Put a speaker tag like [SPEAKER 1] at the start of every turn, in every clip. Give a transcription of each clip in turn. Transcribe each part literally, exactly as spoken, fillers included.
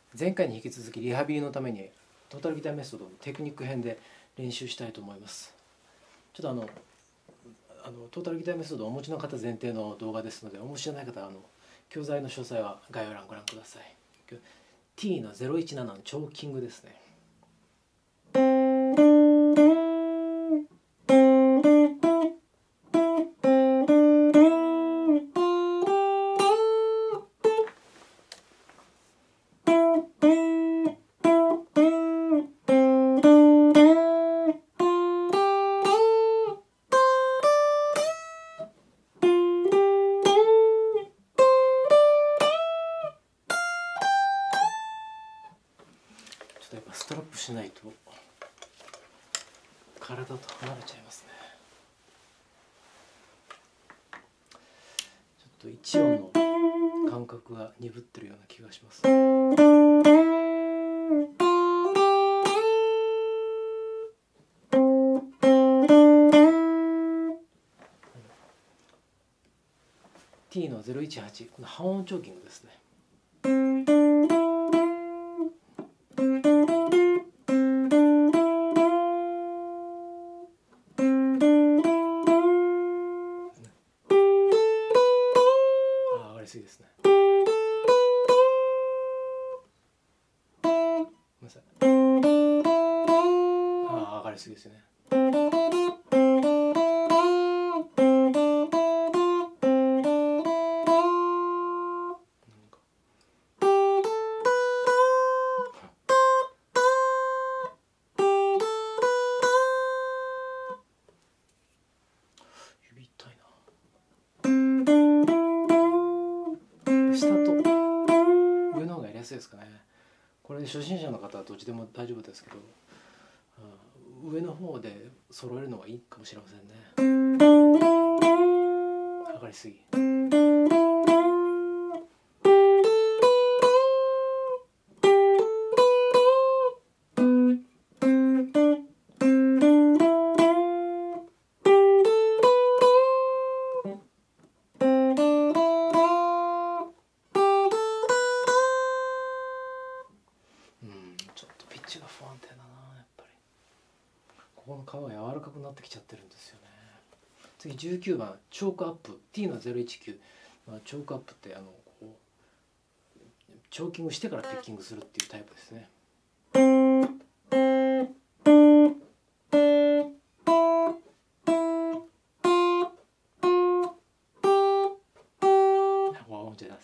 [SPEAKER 1] 前回に引き続きリハビリのためにトータルギターメソッドのテクニック編で練習したいと思います。ちょっとあのあのトータルギターメソッドをお持ちの方前提の動画ですので、お持ちじゃない方はあの教材の詳細は概要欄ご覧ください。 T のゼロいちななのチョーキングですね。やっぱストラップしないと体と離れちゃいますね。ちょっと一音の感覚が鈍ってるような気がします。T のゼロいちはち、この半音チョーキングですね。いいですね。ごめんなさい。ああ、上がりすぎですね。指痛いな。下と上の方がやりやすいですかね。これ初心者の方はどっちでも大丈夫ですけど、上の方で揃えるのがいいかもしれませんね。上がりすぎ。ちょっとピッチが不安定だな。やっぱりここの皮が柔らかくなってきちゃってるんですよね。次じゅうきゅうばんチョークアップ T のゼロいちきゅう、まあ、チョークアップってあのこうチョーキングしてからピッキングするっていうタイプですね。和音じゃないです。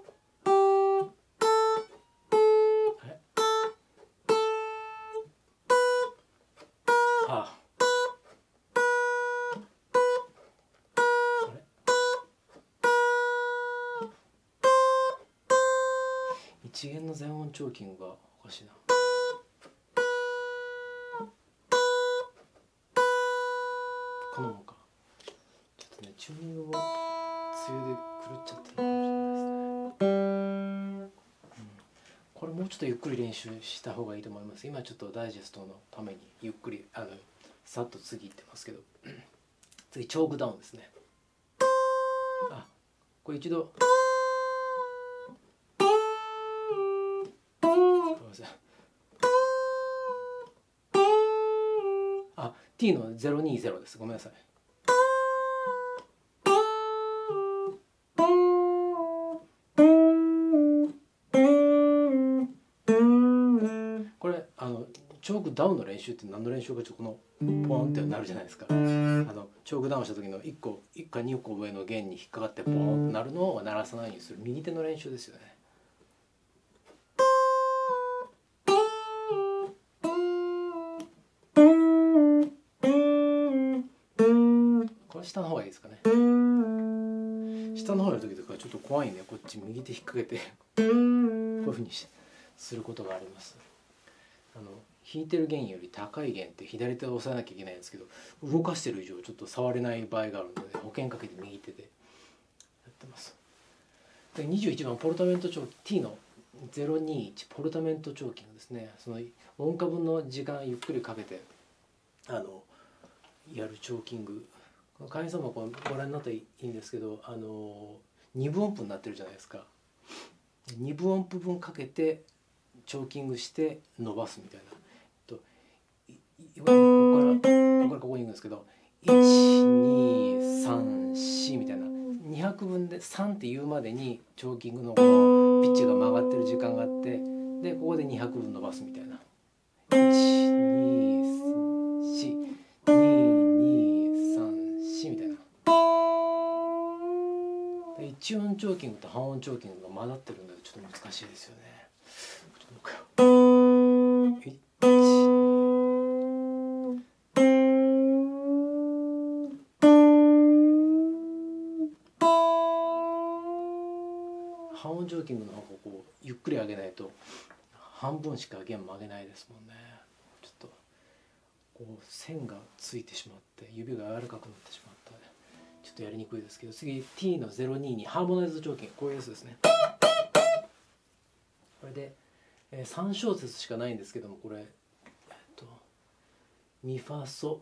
[SPEAKER 1] 一弦の全音チョーキングがおかしいな。このもんか。ちょっとねチューニングも梅雨で狂っちゃってるかもしれないですね。うん、これもうちょっとゆっくり練習した方がいいと思います。今ちょっとダイジェストのためにゆっくりあのさっと次いってますけど、次チョークダウンですね。あ、これ一度あ、T のゼロにゼロです。ごめんなさい。これあのチョークダウンの練習って何の練習かちょっとこのポーンってなるじゃないですか。あのチョークダウンした時のいっこいっかにこ上の弦に引っかかってポーンってなるのを鳴らさないようにする右手の練習ですよね。下の方がいいですかね。下の方やる時とかちょっと怖いんで、こっち右手引っ掛けてこういうふうにすることがあります。あの弾いてる弦より高い弦って左手を押さえなきゃいけないんですけど、動かしてる以上ちょっと触れない場合があるので保険かけて右手でやってます。でにじゅういちばんポルタメントチョーキング T のゼロにいちポルタメントチョーキングですね。その音階分の時間ゆっくりかけてあのやるチョーキング。会員様ご覧になったらいいんですけど、あのにぶ音符になってるじゃないですか。にぶ音符分かけてチョーキングして伸ばすみたいな。といわゆるここからここからここに行くんですけど、いちにさんしみたいなに拍分でさんって言うまでにチョーキングのこのピッチが曲がってる時間があって、でここでに拍分伸ばすみたいな。いちにさんににさんしみたいな。いち音チョーキングと半音チョーキングが混ざってるんでちょっと難しいですよね。ちょっともう一回。半音チョーキングの方をこうゆっくり上げないと半分しか弦曲げないですもんね。ちょっとこう線がついてしまって指が柔らかくなってしまったのでちょっとやりにくいですけど、次 ティー のゼロににハーモナイズドチョーキング、こういうやつですね。これで、えー、さん小節しかないんですけども、これ、えっと、ミファソ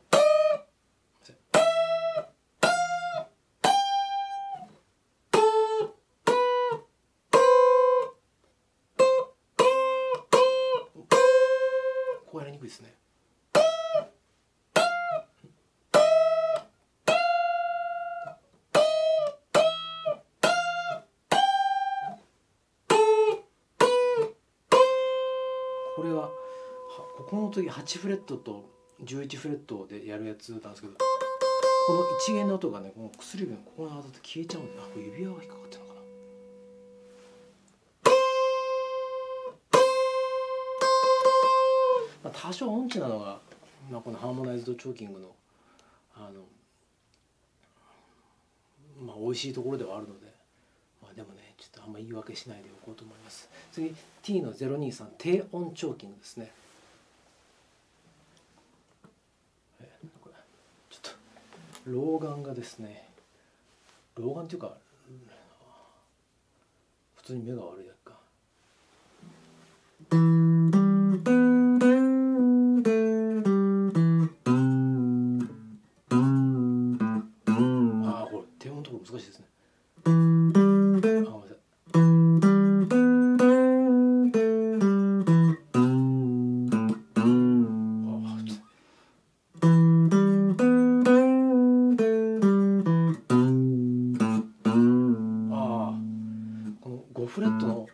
[SPEAKER 1] こうやりにくいですね。これはここの時はちフレットとじゅういちフレットでやるやつなんですけど、このいち弦の音がね、この薬指のここに当たって消えちゃうんで、あ、これ指輪が引っかかってるのかな。まあ、多少音痴なのが、まあ、このハーモナイズドチョーキングのあのまあ美味しいところではあるので、まあ、でもねちょっとあんま言い訳しないでおこうと思います。次 ティー のゼロにさん低音チョーキングですね。これちょっと老眼がですね、老眼っていうか普通に目が悪いだけか。ああこれ低音のところ難しいですね。あ、ごめんなさい。ごフレットの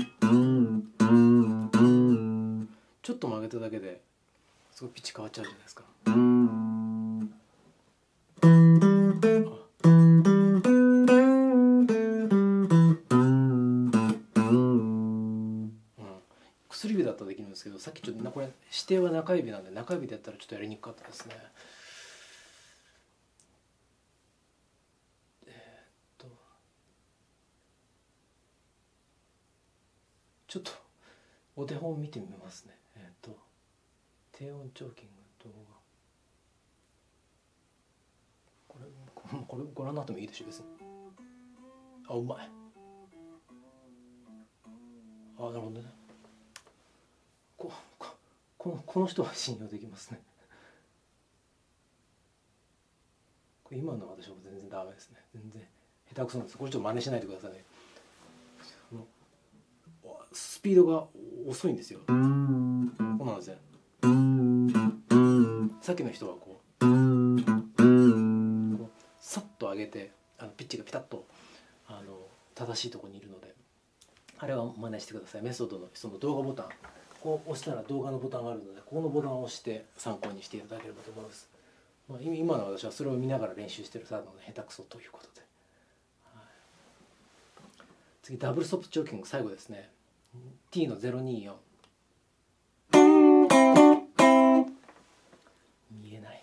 [SPEAKER 1] ちょっと曲げただけですごいピッチ変わっちゃうじゃないですか。薬指だったらできるんですけど、さっきちょっとこれ指定は中指なんで中指でやったらちょっとやりにくかったですね。ちょっとお手本見てみますね。えっ、ー、と低音チョーキング動画、これこれご覧になってもいいでしょう別に。あ、うまい。あ、なるほどね。こここのこの人は信用できますね。これ今の私は全然ダメですね。全然下手くそなんです。これちょっと真似しないでくださいね。スピードが遅いんですよ。こうなんですね。さっきの人はこう、こうさっと上げてあのピッチがピタッとあの正しいところにいるので、あれは真似してください。メソッドのその動画ボタン、こう押したら動画のボタンがあるので、ここのボタンを押して参考にしていただければと思います。まあ、今の私はそれを見ながら練習してるただの下手くそということで、はい、次ダブルストップチョーキング最後ですね。ティー のゼロによん、見えない。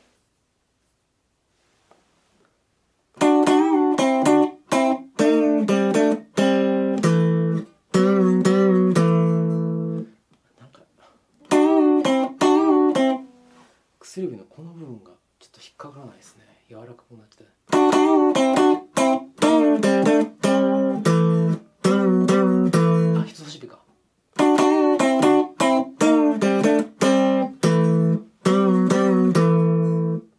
[SPEAKER 1] なんか薬指のこの部分がちょっと引っかからないですね。柔らかくなってて。あ、人差し指か。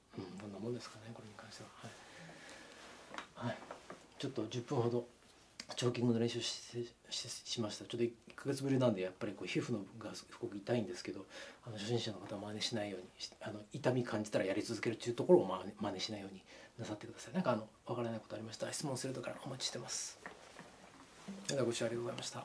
[SPEAKER 1] ちょっとじゅっぷんほどチョーキングの練習しししました。ちょっといっかげつぶりなんでやっぱりこう皮膚のがすごく痛いんですけど、あの初心者の方は真似しないようにし、あの痛み感じたらやり続けるっていうところを真似真似しないようになさってください。なんかあの分からないことありましたら質問するとからお待ちしてます。ではご視聴ありがとうございました。